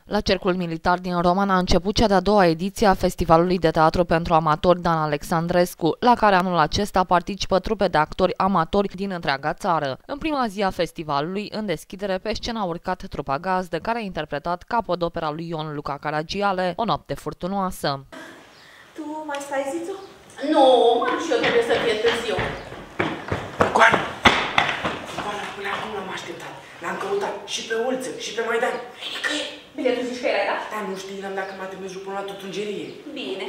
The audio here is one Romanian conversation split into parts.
La Cercul Militar din Roman a început cea de-a doua ediție a Festivalului de Teatru pentru Amatori Dan Alecsandrescu, la care anul acesta participă trupe de actori amatori din întreaga țară. În prima zi a festivalului, în deschidere, pe scenă a urcat trupa gazdă, care a interpretat capodopera lui Ion Luca Caragiale, O noapte furtunoasă. Tu mai stai, Zițu? Nu, man, și eu trebuie să fie târziu. Goana! Goana, până acum l-am așteptat. L-am căutat și pe Ulță, și pe Maidan. Nicăieri! Biletul zici că era, da? Da, nu știam dacă m-a trimis până la tutungerie. Bine.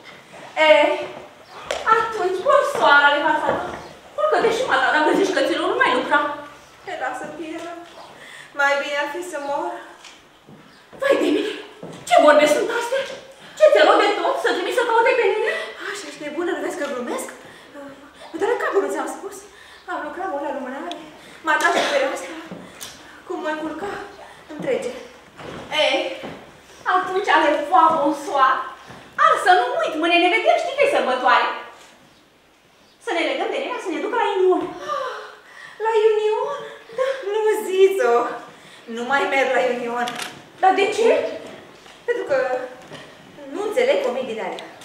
Atunci, bun soarele, fațadă. Urcă-te și mata, dacă zici că ți-l nu mai lucra. Lasă pieră. Mai bine ar fi să mor. Vai de mine! Ce vorbe sunt astea? Ce ți-a luat de tot? Să trimis să caute pe mine? Așa ești nebună, nu vezi că glumesc? Mă doare capul, nu ți-am spus. Am lucrat mult la lumânare. M-a tras pe asta. Cum mă încurca, îmi trece. Atunci ale foa, bonsoir. Să nu uit, mâine ne vedem, știi că e sărbătoare. Să ne legăm de Nea, să ne ducă la Union. La Union? Da. Nu, Zițo. Nu mai merg la Union. Dar de ce? Pentru că nu înțeleg comedii de alea.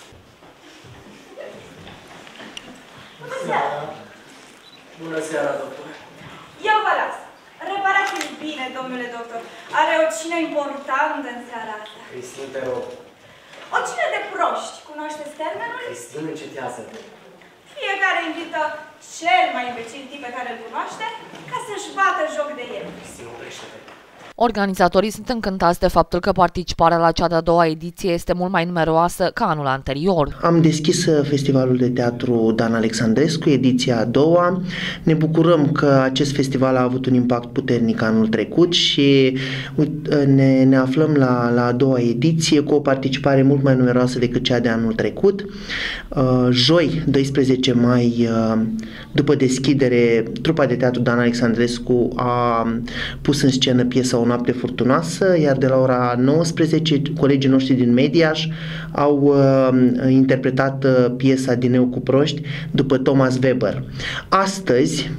Bună seara! Bună seara, doctor. Eu vă las. Reparați-mi bine, domnule doctor. Are o cină importantă în seara asta. Cristin, te rog. O cină de proști. Cunoașteți termenul? Cristin, încetează. Fiecare invită cel mai imbecil tip pe care îl cunoaște ca să-și bată joc de el. Cristin, oprește-te. Organizatorii sunt încântați de faptul că participarea la cea de-a doua ediție este mult mai numeroasă ca anul anterior. Am deschis Festivalul de Teatru Dan Alecsandrescu, ediția a doua. Ne bucurăm că acest festival a avut un impact puternic anul trecut și ne aflăm la a doua ediție cu o participare mult mai numeroasă decât cea de anul trecut. Joi, 12 mai, după deschidere, trupa de teatru Dan Alecsandrescu a pus în scenă piesa O noapte furtunoasă, iar de la ora 19 colegii noștri din Mediaș au interpretat piesa Din eu cu proști după Thomas Weber. Astăzi,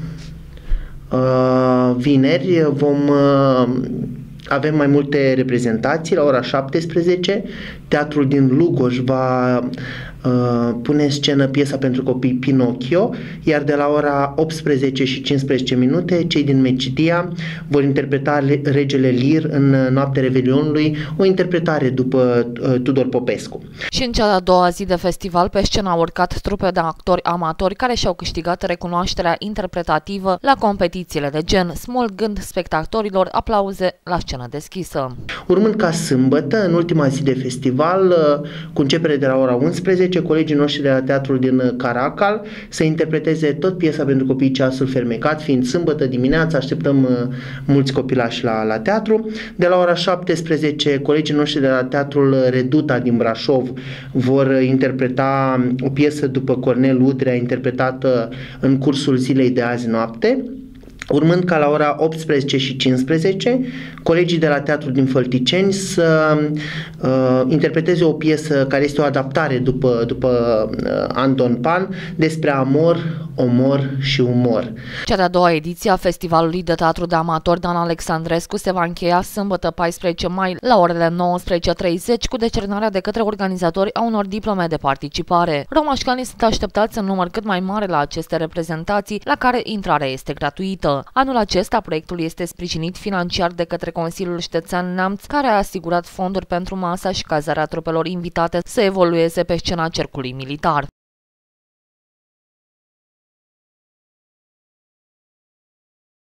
vineri, avem mai multe reprezentații. La ora 17, teatrul din Lugoj va pune în scenă piesa pentru copii Pinocchio, iar de la ora 18 și 15 minute, cei din Mecidia vor interpreta Regele Lir în Noaptea Revelionului, o interpretare după Tudor Popescu. Și în cea de-a doua zi de festival, pe scenă au urcat trupe de actori amatori care și-au câștigat recunoașterea interpretativă la competițiile de gen, smulgând spectatorilor aplauze la scenă deschisă. Urmând ca sâmbătă, în ultima zi de festival, cu începere de la ora 11, colegii noștri de la teatrul din Caracal să interpreteze tot piesa pentru copii Ceasul fermecat, fiind sâmbătă dimineața, așteptăm mulți copilași la teatru. De la ora 17, colegii noștri de la teatrul Reduta din Brașov vor interpreta o piesă după Cornel Udrea, interpretată în cursul zilei de azi noapte. Urmând ca la ora 18 și 15, colegii de la teatrul din Fălticeni să interpreteze o piesă care este o adaptare după Anton Pan despre amor, omor și umor. Cea de-a doua ediție a Festivalului de Teatru de Amatori Dan Alecsandrescu se va încheia sâmbătă 14 mai la orele 19:30 cu decernarea de către organizatori a unor diplome de participare. Romașcanii sunt așteptați în număr cât mai mare la aceste reprezentații, la care intrarea este gratuită. Anul acesta, proiectul este sprijinit financiar de către Consiliul Județean Neamț, care a asigurat fonduri pentru masa și cazarea trupelor invitate să evolueze pe scena Cercului Militar.